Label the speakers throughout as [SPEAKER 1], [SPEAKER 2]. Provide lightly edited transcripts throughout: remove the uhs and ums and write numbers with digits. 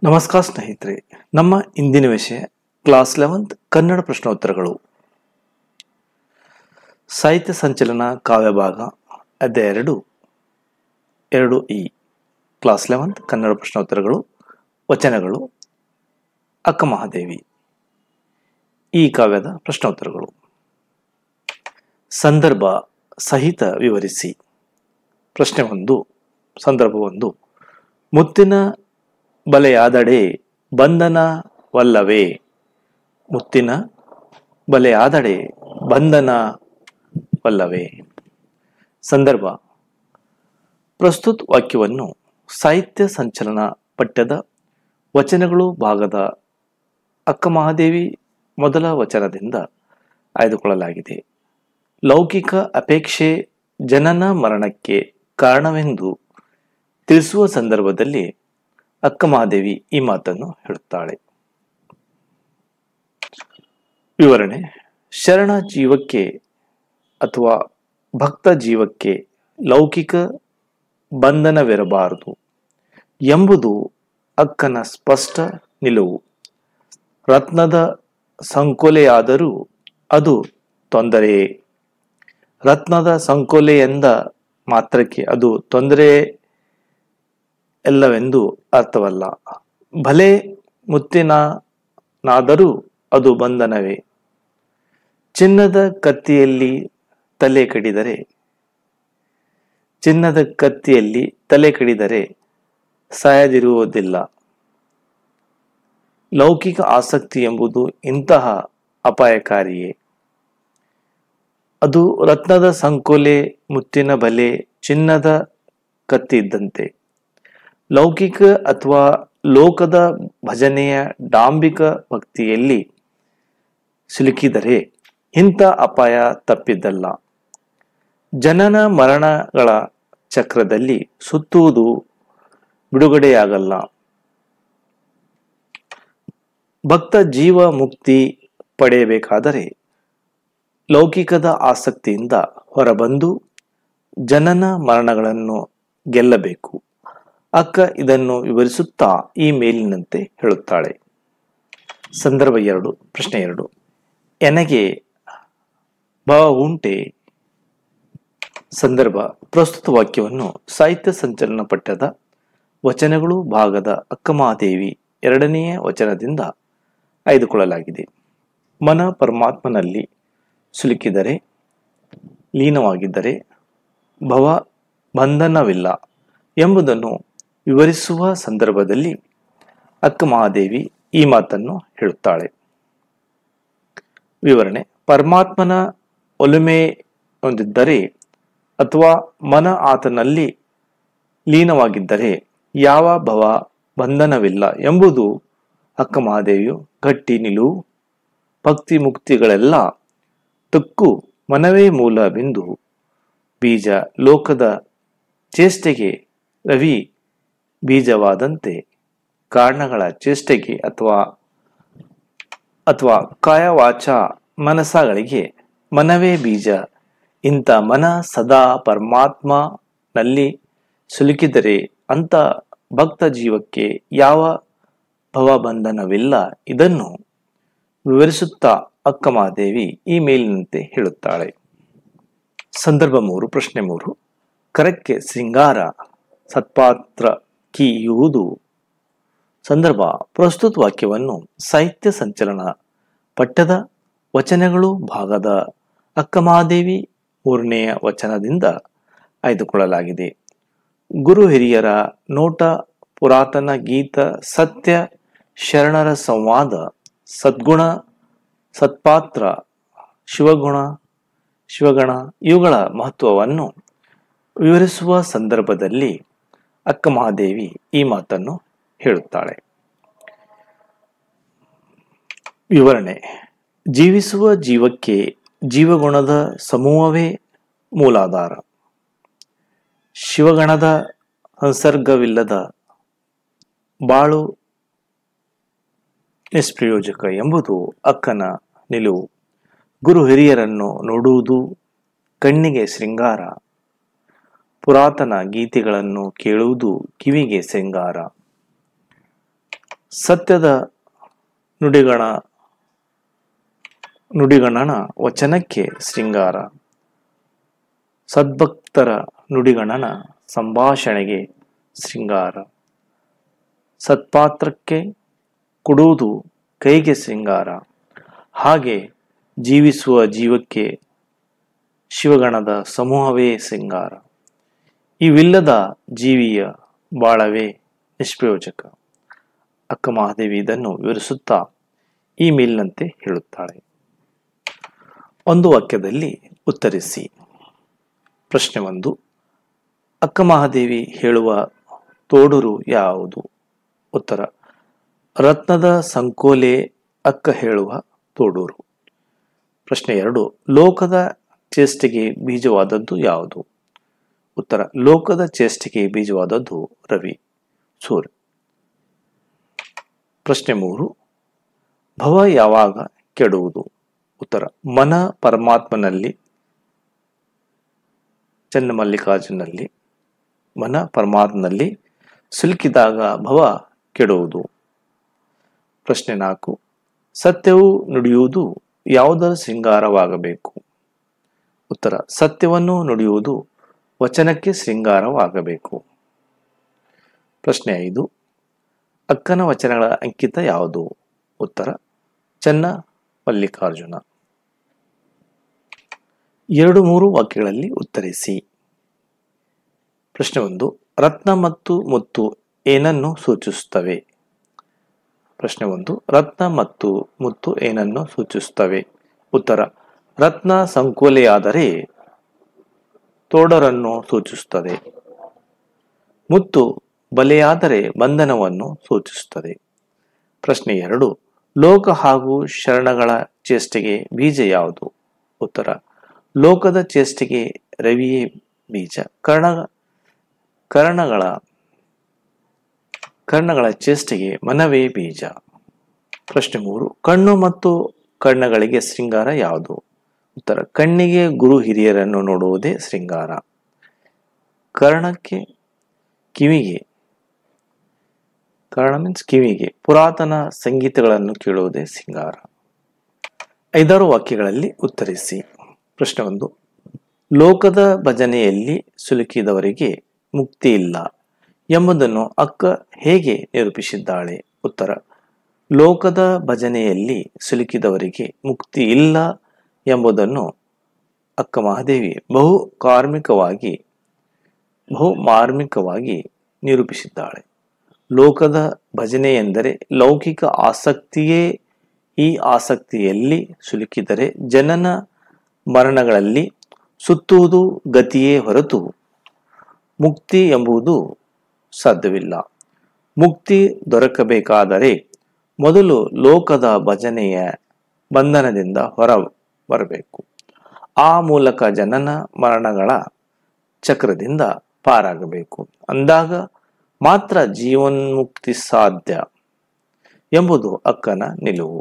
[SPEAKER 1] ನಮಸ್ಕಾರ ಸ್ನೇಹಿತರೆ, ನಮ್ಮ ಇಂದಿನ ವಿಷಯ ಕ್ಲಾಸ್ 11 ಕನ್ನಡ ಪ್ರಶ್ನೋತ್ತರಗಳು. ಸಾಹಿತ್ಯ ಸಂಚಲನ ಕಾವ್ಯಭಾಗ ಅಧ್ಯಾಯ 2 ಕ್ಲಾಸ್ 11 ಕನ್ನಡ ಪ್ರಶ್ನೋತ್ತರಗಳು. ವಚನಗಳು ಅಕ್ಕ ಮಹಾದೇವಿ. ಈ ಕಾವ್ಯದ ಪ್ರಶ್ನೋತ್ತರಗಳು. ಸಂದರ್ಭ ಸಹಿತ ವಿವರಿಸಿ. ಪ್ರಶ್ನೆ 1. ಸಂದರ್ಭ 1. ಮುತ್ತಿನ ಬಲೆಯಾದಡೆ ಬಂಧನವಲ್ಲವೇ? ಮುತ್ತಿನ ಬಲೆಯಾದಡೆ ಬಂಧನವಲ್ಲವೇ? ಸಂದರ್ಭ. ಪ್ರಸ್ತುತ ವಾಕ್ಯವನ್ನು ಸಾಹಿತ್ಯ ಸಂಚಲನ ಪಠ್ಯದ ವಚನಗಳು ಭಾಗದ ಅಕ್ಕ ಮಹಾದೇವಿ ಮೊದಲ ವಚನದಿಂದ ಆಯ್ದುಕೊಳ್ಳಲಾಗಿದೆ. ಲೌಕಿಕ ಅಪೇಕ್ಷೆ ಜನನ ಮರಣಕ್ಕೆ ಕಾರಣವೆಂದು ತಿಳಿಸುವ ಸಂದರ್ಭದಲ್ಲಿ ಅಕ್ಕ ಮಹಾದೇವಿ ಈ ಮಾತನ್ನು ಹೇಳುತ್ತಾಳೆ. ವಿವರಣೆ. ಶರಣ ಜೀವಕ್ಕೆ ಅಥವಾ ಭಕ್ತ ಜೀವಕ್ಕೆ ಲೌಕಿಕ ಬಂಧನವಿರಬಾರದು ಎಂಬುದು ಅಕ್ಕನ ಸ್ಪಷ್ಟ ನಿಲುವು. ರತ್ನದ ಸಂಕೋಲೆಯಾದರೂ ಅದು ತೊಂದರೆಯೇ. ರತ್ನದ ಸಂಕೋಲೆ ಎಂದ ಮಾತ್ರಕ್ಕೆ ಅದು ತೊಂದರೆ ಎಲ್ಲವೆಂದು ಅರ್ಥವಲ್ಲ. ಭಲೆ ಮುತ್ತಿನಾದರೂ ಅದು ಬಂಧನವೇ. ಚಿನ್ನದ ಕತ್ತಿಯಲ್ಲಿ ತಲೆ ಕಡಿದರೆ ಸಾಯದಿರುವುದಿಲ್ಲ. ಲೌಕಿಕ ಆಸಕ್ತಿ ಎಂಬುದು ಇಂತಹ ಅಪಾಯಕಾರಿಯೇ. ಅದು ರತ್ನದ ಸಂಕೋಲೆ, ಮುತ್ತಿನ ಬಲೆ, ಚಿನ್ನದ ಕತ್ತಿ ಇದ್ದಂತೆ. ಲೌಕಿಕ ಅಥವಾ ಲೋಕದ ಭಜನೆಯ ಡಾಂಬಿಕ ಭಕ್ತಿಯಲ್ಲಿ ಸಿಲುಕಿದರೆ ಇಂಥ ಅಪಾಯ ತಪ್ಪಿದ್ದಲ್ಲ. ಜನನ ಮರಣಗಳ ಚಕ್ರದಲ್ಲಿ ಸುತ್ತುವುದು ಬಿಡುಗಡೆಯಾಗಲ್ಲ. ಭಕ್ತ ಜೀವ ಮುಕ್ತಿ ಪಡೆಯಬೇಕಾದರೆ ಲೌಕಿಕದ ಆಸಕ್ತಿಯಿಂದ ಹೊರಬಂದು ಜನನ ಮರಣಗಳನ್ನು ಗೆಲ್ಲಬೇಕು. ಅಕ್ಕ ಇದನ್ನು ವಿವರಿಸುತ್ತಾ ಈ ಮೇಲಿನಂತೆ ಹೇಳುತ್ತಾಳೆ. ಸಂದರ್ಭ 2. ಪ್ರಶ್ನೆ 2. ಎನಗೆ ಭಾವ ಉಂಟೆ? ಸಂದರ್ಭ. ಪ್ರಸ್ತುತ ವಾಕ್ಯವನ್ನು ಸಾಹಿತ್ಯ ಸಂಚಲನ ಪಠ್ಯದ ವಚನಗಳು ಭಾಗದ ಅಕ್ಕ ಮಹಾದೇವಿ 2ನೇ ವಚನದಿಂದ ಆಯ್ದುಕೊಳ್ಳಲಾಗಿದೆ. ಮನ ಪರಮಾತ್ಮನಲ್ಲಿ ಸಿಲುಕಿದರೆ, ಲೀನವಾಗಿದ್ದರೆ ಭವ ಬಂಧನವಿಲ್ಲ ಎಂಬುದನ್ನು ವಿವರಿಸುವ ಸಂದರ್ಭದಲ್ಲಿ ಅಕ್ಕ ಮಹಾದೇವಿ ಈ ಮಾತನ್ನು ಹೇಳುತ್ತಾಳೆ. ವಿವರಣೆ. ಪರಮಾತ್ಮನ ಒಲುಮೆ ಹೊಂದಿದ್ದರೆ ಅಥವಾ ಮನ ಆತನಲ್ಲಿ ಲೀನವಾಗಿದ್ದರೆ ಯಾವ ಭವ ಬಂಧನವಿಲ್ಲ ಎಂಬುದು ಅಕ್ಕ ಮಹಾದೇವಿಯು ಗಟ್ಟಿ ನಿಲುವು. ಭಕ್ತಿ ಮುಕ್ತಿಗಳೆಲ್ಲ ತುಕ್ಕು ಮನವೇ ಮೂಲ ಬಿಂದು. ಬೀಜ ಲೋಕದ ಚೇಷ್ಟೆಗೆ ರವಿ ಬೀಜವಾದಂತೆ ಕಾರಣಗಳ ಚೇಷ್ಟೆಗೆ ಅಥವಾ ಕಾಯವಾಚ ಮನಸಗಳಿಗೆ ಮನವೇ ಬೀಜ. ಇಂಥ ಮನ ಸದಾ ಪರಮಾತ್ಮನಲ್ಲಿ ಸಿಲುಕಿದರೆ ಅಂಥ ಭಕ್ತ ಜೀವಕ್ಕೆ ಯಾವ ಭವಬಂಧನವಿಲ್ಲ. ಇದನ್ನು ವಿವರಿಸುತ್ತಾ ಅಕ್ಕ ಮಹಾದೇವಿ ಈ ಮೇಲಿನಂತೆ ಹೇಳುತ್ತಾಳೆ. ಸಂದರ್ಭ 3. ಪ್ರಶ್ನೆ 3. ಕರಕ್ಕೆ ಶೃಂಗಾರ ಸತ್ಪಾತ್ರ ಕೀಯುವುದು. ಸಂದರ್ಭ. ಪ್ರಸ್ತುತ ವಾಕ್ಯವನ್ನು ಸಾಹಿತ್ಯ ಸಂಚಲನ ಪಠ್ಯದ ವಚನಗಳು ಭಾಗದ ಅಕ್ಕ ಮಹಾದೇವಿ 3ನೇ ವಚನದಿಂದ ಆಯ್ದುಕೊಳ್ಳಲಾಗಿದೆ. ಗುರು ಹಿರಿಯರ ನೋಟ, ಪುರಾತನ ಗೀತ, ಸತ್ಯ ಶರಣರ ಸಂವಾದ, ಸದ್ಗುಣ, ಸತ್ಪಾತ್ರ, ಶಿವಗಣ ಇವುಗಳ ಮಹತ್ವವನ್ನು ವಿವರಿಸುವ ಸಂದರ್ಭದಲ್ಲಿ ಅಕ್ಕ ಮಹಾದೇವಿ ಈ ಮಾತನ್ನು ಹೇಳುತ್ತಾಳೆ. ವಿವರಣೆ. ಜೀವಿಸುವ ಜೀವಕ್ಕೆ ಜೀವಗುಣದ ಸಮೂಹವೇ ಮೂಲಾಧಾರ. ಶಿವಗಣದ ಸಂಸರ್ಗವಿಲ್ಲದ ಬಾಳು ನಿಷ್ಪ್ರಯೋಜಕ ಎಂಬುದು ಅಕ್ಕನ ನಿಲುವು. ಗುರು ಹಿರಿಯರನ್ನು ನೋಡುವುದು ಕಣ್ಣಿಗೆ ಶೃಂಗಾರ. ಪುರಾತನ ಗೀತೆಗಳನ್ನು ಕೇಳುವುದು ಕಿವಿಗೆ ಶೃಂಗಾರ. ಸತ್ಯದ ನುಡಿಗಣ ನುಡಿಗಣನ ವಚನಕ್ಕೆ ಶೃಂಗಾರ. ಸದ್ಭಕ್ತರ ನುಡಿಗಣನ ಸಂಭಾಷಣೆಗೆ ಶೃಂಗಾರ. ಸತ್ಪಾತ್ರಕ್ಕೆ ಕೊಡುವುದು ಕೈಗೆ ಶೃಂಗಾರ. ಹಾಗೆ ಜೀವಿಸುವ ಜೀವಕ್ಕೆ ಶಿವಗಣದ ಸಮೂಹವೇ ಶೃಂಗಾರ. ಇವಿಲ್ಲದ ಜೀವಿಯ ಬಾಳವೇ ನಿಷ್ಪ್ರಯೋಜಕ. ಅಕ್ಕ ಮಹಾದೇವಿ ಇದನ್ನು ವಿವರಿಸುತ್ತಾ ಈ ಮೇಲಿನಂತೆ ಹೇಳುತ್ತಾಳೆ. ಒಂದು ವಾಕ್ಯದಲ್ಲಿ ಉತ್ತರಿಸಿ. ಪ್ರಶ್ನೆ 1. ಅಕ್ಕ ಮಹಾದೇವಿ ಹೇಳುವ ತೋಡೂರು ಯಾವುದು? ಉತ್ತರ: ರತ್ನದ ಸಂಕೋಲೆ ಅಕ್ಕ ಹೇಳುವ ತೋಡೂರು. ಪ್ರಶ್ನೆ 2. ಲೋಕದ ಚೇಷ್ಟೆಗೆ ಬೀಜವಾದದ್ದು ಯಾವುದು? ಉತ್ತರ: ಲೋಕದ ಚೇಷ್ಟೆಗೆ ಬೀಜವಾದದ್ದು ರವಿ, ಸೂರ್ಯ. ಪ್ರಶ್ನೆ 3. ಭವ ಯಾವಾಗ ಕೆಡುವುದು? ಉತ್ತರ: ಮನ ಪರಮಾತ್ಮನಲ್ಲಿ, ಚನ್ನಮಲ್ಲಿಕಾರ್ಜುನಲ್ಲಿ, ಮನ ಪರಮಾತ್ಮನಲ್ಲಿ ಸಿಲುಕಿದಾಗ ಭವ ಕೆಡುವುದು. ಪ್ರಶ್ನೆ 4. ಸತ್ಯವು ನುಡಿಯುವುದು ಯಾವುದರ ಶೃಂಗಾರವಾಗಬೇಕು? ಉತ್ತರ: ಸತ್ಯವನ್ನು ನುಡಿಯುವುದು ವಚನಕ್ಕೆ ಶೃಂಗಾರವಾಗಬೇಕು. ಪ್ರಶ್ನೆ 5. ಅಕ್ಕನ ವಚನಗಳ ಅಂಕಿತ ಯಾವುದು? ಉತ್ತರ: ಚನ್ನ ಮಲ್ಲಿಕಾರ್ಜುನ. 2-3 ವಾಕ್ಯಗಳಲ್ಲಿ ಉತ್ತರಿಸಿ. ಪ್ರಶ್ನೆ 1. ರತ್ನ ಮತ್ತು ಮುತ್ತು ಏನನ್ನು ಸೂಚಿಸುತ್ತವೆ? ಪ್ರಶ್ನೆ 1. ರತ್ನ ಮತ್ತು ಮುತ್ತು ಏನನ್ನು ಸೂಚಿಸುತ್ತವೆ? ಉತ್ತರ: ರತ್ನ ಸಂಕೋಲೆಯಾದರೆ ತೋಡರನ್ನು ಸೂಚಿಸುತ್ತದೆ. ಮುತ್ತು ಬಲೆಯಾದರೆ ಬಂಧನವನ್ನು ಸೂಚಿಸುತ್ತದೆ. ಪ್ರಶ್ನೆ 2. ಲೋಕ ಹಾಗೂ ಶರಣಗಳ ಚೇಷ್ಟೆಗೆ ಬೀಜ ಯಾವುದು? ಉತ್ತರ: ಲೋಕದ ಚೇಷ್ಟೆಗೆ ರವಿಯೇ ಬೀಜ. ಕರ್ಣಗಳ ಚೇಷ್ಟೆಗೆ ಮನವೇ ಬೀಜ. ಪ್ರಶ್ನೆ 3. ಕಣ್ಣು ಮತ್ತು ಕರ್ಣಗಳಿಗೆ ಶೃಂಗಾರ ಯಾವುದು? ಉತ್ತರ: ಕಣ್ಣಿಗೆ ಗುರು ಹಿರಿಯರನ್ನು ನೋಡುವುದೇ ಶೃಂಗಾರ. ಕರ್ಣಕ್ಕೆ ಕಿವಿಗೆ ಪುರಾತನ ಸಂಗೀತಗಳನ್ನು ಕೇಳುವುದೇ ಶೃಂಗಾರ. 5-6 ವಾಕ್ಯಗಳಲ್ಲಿ ಉತ್ತರಿಸಿ. ಪ್ರಶ್ನೆ 1. ಲೋಕದ ಭಜನೆಯಲ್ಲಿ ಸಿಲುಕಿದವರಿಗೆ ಮುಕ್ತಿ ಇಲ್ಲ ಎಂಬುದನ್ನು ಅಕ್ಕ ಹೇಗೆ ನಿರೂಪಿಸಿದ್ದಾಳೆ? ಉತ್ತರ: ಲೋಕದ ಭಜನೆಯಲ್ಲಿ ಸಿಲುಕಿದವರಿಗೆ ಮುಕ್ತಿ ಇಲ್ಲ ಎಂಬುದನ್ನು ಅಕ್ಕ ಮಹಾದೇವಿ ಬಹು ಮಾರ್ಮಿಕವಾಗಿ ನಿರೂಪಿಸಿದ್ದಾಳೆ. ಲೋಕದ ಭಜನೆ ಎಂದರೆ ಲೌಕಿಕ ಆಸಕ್ತಿಯೇ. ಈ ಆಸಕ್ತಿಯಲ್ಲಿ ಸಿಲುಕಿದರೆ ಜನನ ಮರಣಗಳಲ್ಲಿ ಸುತ್ತುವುದು ಗತಿಯೇ ಹೊರತು ಮುಕ್ತಿ ಎಂಬುದು ಸಾಧ್ಯವಿಲ್ಲ. ಮುಕ್ತಿ ದೊರಕಬೇಕಾದರೆ ಮೊದಲು ಲೋಕದ ಭಜನೆಯ ಬಂಧನದಿಂದ ಹೊರ ಬರಬೇಕು. ಆ ಮೂಲಕ ಜನನ ಮರಣಗಳ ಚಕ್ರದಿಂದ ಪಾರಾಗಬೇಕು. ಅಂದಾಗ ಮಾತ್ರ ಜೀವನ್ಮುಕ್ತಿ ಸಾಧ್ಯ ಎಂಬುದು ಅಕ್ಕನ ನಿಲುವು.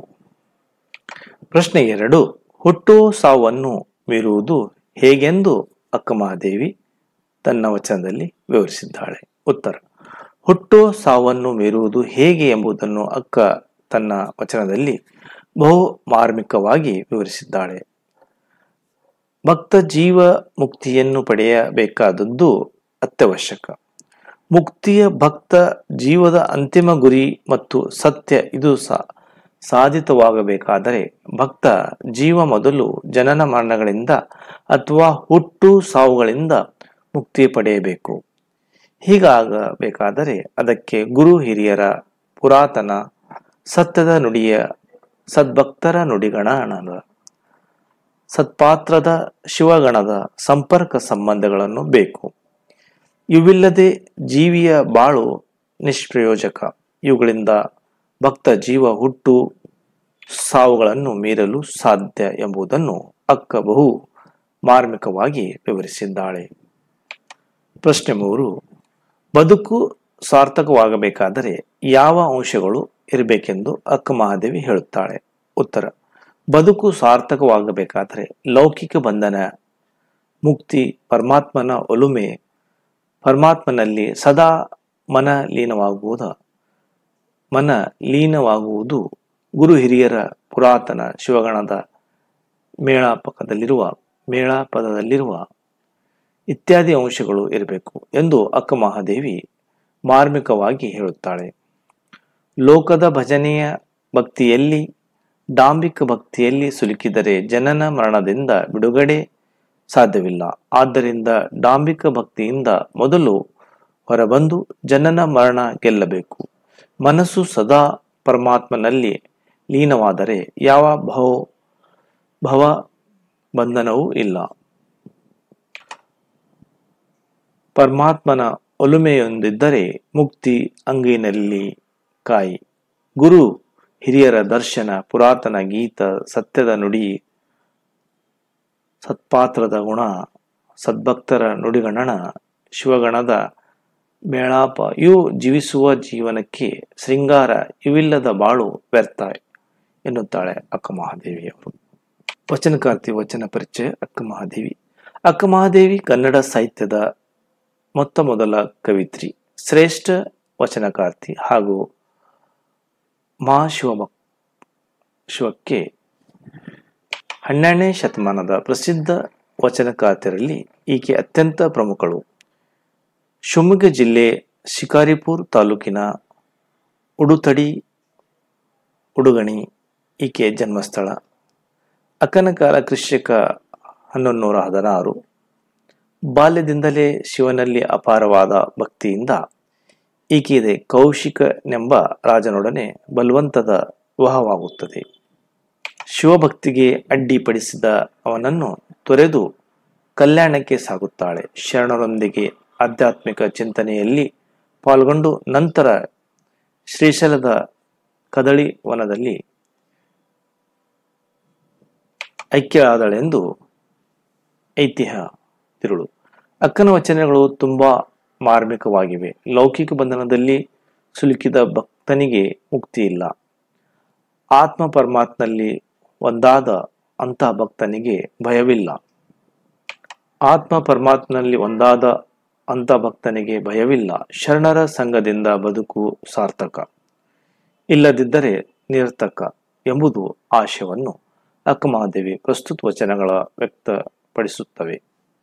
[SPEAKER 1] ಪ್ರಶ್ನೆ 2. ಹುಟ್ಟು ಸಾವನ್ನು ಮೀರುವುದು ಹೇಗೆಂದು ಅಕ್ಕ ಮಹಾದೇವಿ ತನ್ನ ವಚನದಲ್ಲಿ ವಿವರಿಸಿದ್ದಾಳೆ? ಉತ್ತರ: ಹುಟ್ಟು ಸಾವನ್ನು ಮೀರುವುದು ಹೇಗೆ ಎಂಬುದನ್ನು ಅಕ್ಕ ತನ್ನ ವಚನದಲ್ಲಿ ಬಹು ಮಾರ್ಮಿಕವಾಗಿ ವಿವರಿಸಿದ್ದಾಳೆ. ಭಕ್ತ ಜೀವ ಮುಕ್ತಿಯನ್ನು ಪಡೆಯಬೇಕಾದದ್ದು ಅತ್ಯವಶ್ಯಕ. ಮುಕ್ತಿಯ ಭಕ್ತ ಜೀವದ ಅಂತಿಮ ಗುರಿ ಮತ್ತು ಸತ್ಯ ಇದು ಸಾಧಿತವಾಗಬೇಕಾದರೆ ಭಕ್ತ ಜೀವ ಮೊದಲು ಜನನ ಮರಣಗಳಿಂದ ಅಥವಾ ಹುಟ್ಟು ಸಾವುಗಳಿಂದ ಮುಕ್ತಿ ಪಡೆಯಬೇಕು. ಹೀಗಾಗಬೇಕಾದರೆ ಅದಕ್ಕೆ ಗುರು ಹಿರಿಯರ ಪುರಾತನ ಸತ್ಯದ ನುಡಿಯ ಸದ್ಭಕ್ತರ ನುಡಿಗಣದ ಸತ್ಪಾತ್ರದ ಶಿವಗಣದ ಸಂಪರ್ಕ ಸಂಬಂಧಗಳನ್ನು ಬೇಕು. ಇವಿಲ್ಲದೆ ಜೀವಿಯ ಬಾಳು ನಿಷ್ಪ್ರಯೋಜಕ. ಇವುಗಳಿಂದ ಭಕ್ತ ಜೀವ ಹುಟ್ಟು ಸಾವುಗಳನ್ನು ಮೀರಲು ಸಾಧ್ಯ ಎಂಬುದನ್ನು ಅಕ್ಕ ಬಹು ಮಾರ್ಮಿಕವಾಗಿ ವಿವರಿಸಿದ್ದಾಳೆ. ಪ್ರಶ್ನೆ 3. ಬದುಕು ಸಾರ್ಥಕವಾಗಬೇಕಾದರೆ ಯಾವ ಅಂಶಗಳು ಇರಬೇಕೆಂದು ಅಕ್ಕ ಮಹಾದೇವಿ ಹೇಳುತ್ತಾಳೆ? ಉತ್ತರ: ಬದುಕು ಸಾರ್ಥಕವಾಗಬೇಕಾದರೆ ಲೌಕಿಕ ಬಂಧನ ಮುಕ್ತಿ, ಪರಮಾತ್ಮನ ಒಲುಮೆ, ಪರಮಾತ್ಮನಲ್ಲಿ ಸದಾ ಮನ ಲೀನವಾಗುವುದು, ಮನ ಲೀನವಾಗುವುದು ಗುರು ಹಿರಿಯರ ಪುರಾತನ ಶಿವಗಣದ ಮೇಳಪದದಲ್ಲಿರುವ ಇತ್ಯಾದಿ ಅಂಶಗಳು ಇರಬೇಕು ಎಂದು ಅಕ್ಕ ಮಹಾದೇವಿ ಮಾರ್ಮಿಕವಾಗಿ ಹೇಳುತ್ತಾಳೆ. ಲೋಕದ ಭಜನೆಯ ಭಕ್ತಿಯಲ್ಲಿ, ಡಾಂಬಿಕ ಭಕ್ತಿಯಲ್ಲಿ ಸಿಲುಕಿದರೆ ಜನನ ಮರಣದಿಂದ ಬಿಡುಗಡೆ ಸಾಧ್ಯವಿಲ್ಲ. ಆದ್ದರಿಂದ ಡಾಂಬಿಕ ಭಕ್ತಿಯಿಂದ ಮೊದಲು ಹೊರಬಂದು ಜನನ ಮರಣ ಗೆಲ್ಲಬೇಕು. ಮನಸ್ಸು ಸದಾ ಪರಮಾತ್ಮನಲ್ಲಿ ಲೀನವಾದರೆ ಯಾವ ಭವ ಬಂಧನವೂ ಇಲ್ಲ. ಪರಮಾತ್ಮನ ಒಲುಮೆಯೊಂದಿದ್ದರೆ ಮುಕ್ತಿ ಅಂಗೈನಲ್ಲಿ ಕಾಯಿ. ಗುರು ಹಿರಿಯರ ದರ್ಶನ, ಪುರಾತನ ಗೀತ, ಸತ್ಯದ ನುಡಿ, ಸತ್ಪಾತ್ರದ ಗುಣ, ಸದ್ಭಕ್ತರ ನುಡಿಗಣನ, ಶಿವಗಣದ ಮೇಳಾಪ ಇವು ಜೀವಿಸುವ ಜೀವನಕ್ಕೆ ಶೃಂಗಾರ. ಇವಿಲ್ಲದ ಬಾಳು ವ್ಯರ್ಥ ಎನ್ನುತ್ತಾಳೆ ಅಕ್ಕ ಮಹಾದೇವಿಯವರು. ವಚನಕಾರ್ತಿ ವಚನ ಪರಿಚಯ. ಅಕ್ಕ ಮಹಾದೇವಿ. ಅಕ್ಕ ಮಹಾದೇವಿ ಕನ್ನಡ ಸಾಹಿತ್ಯದ ಮೊದಲ ಕವಿತ್ರಿ, ಶ್ರೇಷ್ಠ ವಚನಕಾರ್ತಿ ಹಾಗೂ ಶಿವಕ್ಕೆ 12ನೇ ಶತಮಾನದ ಪ್ರಸಿದ್ಧ ವಚನಕಾರ್ತಿಯರಲ್ಲಿ ಈಕೆ ಅತ್ಯಂತ ಪ್ರಮುಖಳು. ಶಿವಮೊಗ್ಗ ಜಿಲ್ಲೆ ಶಿಕಾರಿಪುರ ತಾಲೂಕಿನ ಉಡುಗಣಿ ಈಕೆ ಜನ್ಮಸ್ಥಳ. ಅಕ್ಕನ ಕಾಲ ಕ್ರಿಶ್ಚಿಕ 1116. ಬಾಲ್ಯದಿಂದಲೇ ಶಿವನಲ್ಲಿ ಅಪಾರವಾದ ಭಕ್ತಿಯಿಂದ ಈಕೆಗೆ ಕೌಶಿಕನೆಂಬ ರಾಜನೊಡನೆ ಬಲವಂತದ ವಿವಾಹವಾಗುತ್ತದೆ. ಶಿವಭಕ್ತಿಗೆ ಅಡ್ಡಿಪಡಿಸಿದ ಅವನನ್ನು ತೊರೆದು ಕಲ್ಯಾಣಕ್ಕೆ ಸಾಗುತ್ತಾಳೆ. ಶರಣರೊಂದಿಗೆ ಆಧ್ಯಾತ್ಮಿಕ ಚಿಂತನೆಯಲ್ಲಿ ಪಾಲ್ಗೊಂಡು ನಂತರ ಶ್ರೀಶೈಲದ ಕದಳಿ ವನದಲ್ಲಿ ಐಕ್ಯಳಾದಳೆಂದು ಐತಿಹ್ಯ ತಿರುಳು. ಅಕ್ಕನ ವಚನಗಳು ತುಂಬಾ ಮಾರ್ಮಿಕವಾಗಿವೆ. ಲೌಕಿಕ ಬಂಧನದಲ್ಲಿ ಸಿಲುಕಿದ ಭಕ್ತನಿಗೆ ಮುಕ್ತಿ ಇಲ್ಲ. ಆತ್ಮ ಪರಮಾತ್ಮನಲ್ಲಿ ಒಂದಾದ ಅಂತಹ ಭಕ್ತನಿಗೆ ಭಯವಿಲ್ಲ. ಶರಣರ ಸಂಘದಿಂದ ಬದುಕು ಸಾರ್ಥಕ, ಇಲ್ಲದಿದ್ದರೆ ನಿರರ್ಥಕ ಎಂಬುದು ಆಶಯವನ್ನು ಅಕ್ಕ ಮಹಾದೇವಿ ಪ್ರಸ್ತುತ ವಚನಗಳ ವ್ಯಕ್ತಪಡಿಸುತ್ತವೆ.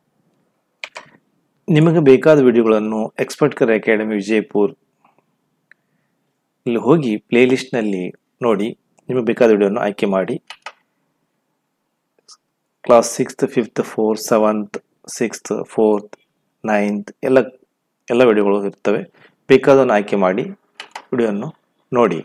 [SPEAKER 1] ನಿಮಗೆ ಬೇಕಾದ ವಿಡಿಯೋಗಳನ್ನು ಎಕ್ಸ್ಪರ್ಟ್ ಕರ್ ಅಕಾಡೆಮಿ ವಿಜಯಪುರ ಇಲ್ಲಿ ಹೋಗಿ ಪ್ಲೇ ಲಿಸ್ಟ್ ನಲ್ಲಿ ನೋಡಿ ನಿಮಗೆ ಬೇಕಾದ ವಿಡಿಯೋವನ್ನು ಆಯ್ಕೆ ಮಾಡಿ class 6th 5th 4th 7th 6th 4th 9th ಎಲ್ಲ ವಿಡಿಯೋಗಳು ಇರ್ತವೆ. ಬೇಕಾದನ್ನು ಆಯ್ಕೆ ಮಾಡಿ ವಿಡಿಯೋವನ್ನು ನೋಡಿ.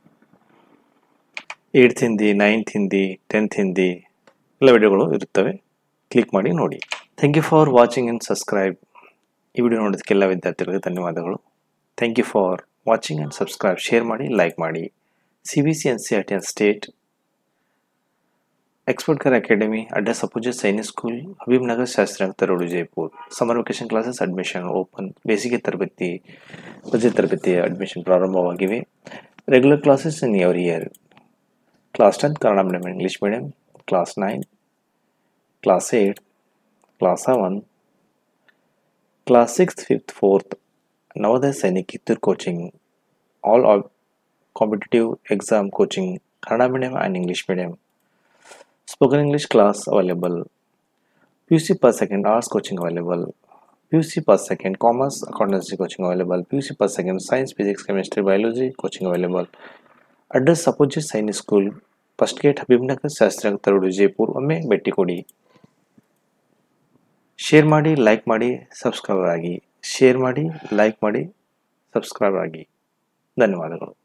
[SPEAKER 1] 8th Hindi, 9th Hindi, 10th Hindi ಎಲ್ಲ ವಿಡಿಯೋಗಳು ಇರುತ್ತವೆ. ಕ್ಲಿಕ್ ಮಾಡಿ ನೋಡಿ. Thank you for watching and subscribe. ಈ ವಿಡಿಯೋ ನೋಡೋದಕ್ಕೆ ಎಲ್ಲ ವಿದ್ಯಾರ್ಥಿಗಳಿಗೆ ಧನ್ಯವಾದಗಳು. Thank you for watching and subscribe. Share ಮಾಡಿ, ಲೈಕ್ ಮಾಡಿ. CBC NCERT and State Expert Car Academy, address opposite Sainik School, Habib Nagar, Shastrinagar Road, Jaipur. Summer vacation classes admission open. Basic ತರಬೇತಿ, ಪದವಿ ತರಬೇತಿ admission ಪ್ರಾರಂಭವಾಗಿವೆ. Regular classes in every year. Class 10 Kannada medium, English medium. Class 9, Class 8, Class 7, Class 6th, 5th, 4th. Navodaya Sainik Kittur coaching. All are competitive exam coaching, Kannada medium and English medium. Spoken English class available. PUC per second arts coaching available. PUC per second commerce accountancy coaching available. PUC per second science, physics, chemistry, biology coaching available. Address opposite Sainik School, first gate Habib Nagar, Shastrinagar Road, Jaipur. ಒಮ್ಮೆ ಭೇಟಿ ಕೊಡಿ. Share ಮಾಡಿ, like ಮಾಡಿ, subscriber ಆಗಿ. Share ಮಾಡಿ, like ಮಾಡಿ, subscriber ಆಗಿ. ಧನ್ಯವಾದಗಳು.